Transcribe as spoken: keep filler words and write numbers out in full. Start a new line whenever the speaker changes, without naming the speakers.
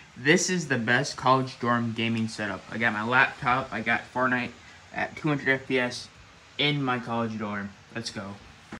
This is the best college dorm gaming setup. I got my laptop, I got Fortnite at two hundred F P S in my college dorm. Let's go.